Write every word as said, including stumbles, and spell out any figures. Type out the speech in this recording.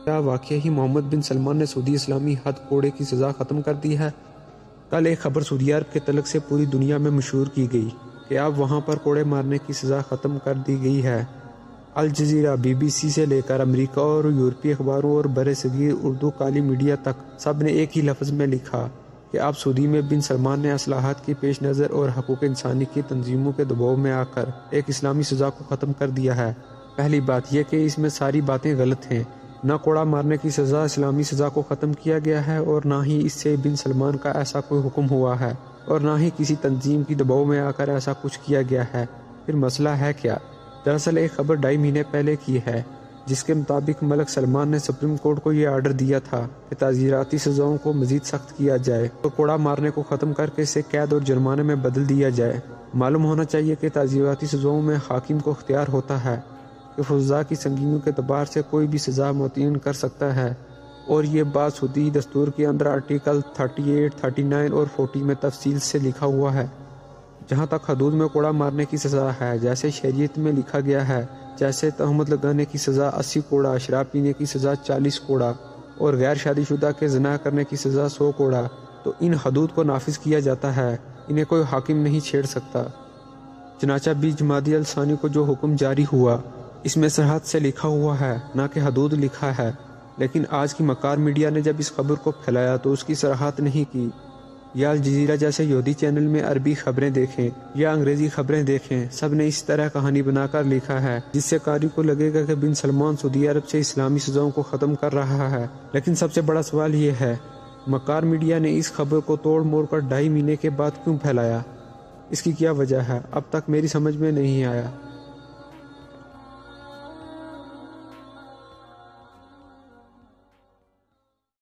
کیا واقعی ہی محمد بن سلمان نے سعودی اسلامی حد کوڑے کی سزا ختم کر دی ہے؟ کل ایک خبر سعودی عرب کے تعلق سے پوری دنیا میں مشہور کی گئی کہ اب وہاں پر کوڑے مارنے کی سزا ختم کر دی گئی ہے۔ الجزیرہ، بی بی سی سے لے کر امریکہ اور یورپی اخباروں اور بر صغیر اردو کالی میڈیا تک سب نے ایک ہی لفظ میں لکھا کہ اب سعودی میں بن سلمان نے اصلاحات کی پیش نظر اور حقوق انسانی کی تنظیموں کے دباؤ میں آ کر ایک اسلامی سزا کو ختم کر دیا ہے۔ پہلی بات یہ کہ اس میں ساری باتیں غلط ہیں۔ نہ کوڑا مارنے کی سزا اسلامی سزا کو ختم کیا گیا ہے اور نہ ہی اس سے بن سلمان کا ایسا کوئی حکم ہوا ہے اور نہ ہی کسی تنظیم کی دباؤ میں آ کر ایسا کچھ کیا گیا ہے۔ پھر مسئلہ ہے کیا؟ دراصل ایک خبر ڈھائی مہینے پہلے کی ہے جس کے مطابق ملک سلمان نے سپریم کورٹ کو یہ آرڈر دیا تھا کہ تعزیراتی سزاؤں کو مزید سخت کیا جائے تو کوڑا مارنے کو ختم کر کے اسے قید اور جرمانے میں بدل دیا جائے۔ معلوم ہونا چاہیے کہ تعزیراتی سزاؤں میں حاکم کو اختیار ہوتا ہے کہ فضا کی سنگینیوں کے اعتبار سے کوئی بھی سزا متعین کر سکتا ہے، اور یہ بات سعودی دستور کے اندر آرٹیکل اڑتیس، تینتیس اور چالیس میں تفصیل سے لکھا ہوا ہے۔ جہاں تک حدود میں کوڑا مارنے کی سزا ہے، جیسے شریعت میں لکھا گیا ہے، جیسے تہمت لگانے کی سزا اسی کوڑا، شراب پینے کی سزا چالیس کوڑا اور غیر شادی شدہ کے زنا کرنے کی سزا سو کوڑا، تو ان حدود کو نافذ کیا جاتا ہے، انہیں کوئی حاکم نہیں چھیڑ سکتا۔ چنانچہ بیس جمادی الثانی کو جو حکم جاری ہوا اس میں سرحد سے لکھا ہوا ہے، نہ کہ حدود لکھا ہے، لیکن آج کی مکار میڈیا نے جب اس خبر کو پھیلایا تو اس کی صراحت نہیں کی۔ یا الجزیرہ جیسے یہودی چینل میں عربی خبریں دیکھیں یا انگریزی خبریں دیکھیں، سب نے اس طرح کہانی بنا کر لکھا ہے جس سے قاری کو لگے گا کہ بن سلمان سعودی عرب سے اسلامی سزاؤں کو ختم کر رہا ہے۔ لیکن سب سے بڑا سوال یہ ہے، مکار میڈیا نے اس خبر کو توڑ موڑ کر ڈھائی مہینے کے بعد کیوں پھیلایا؟ اس کی کیا وجہ ہے؟ اب تک میری سمجھ میں نہیں آیا۔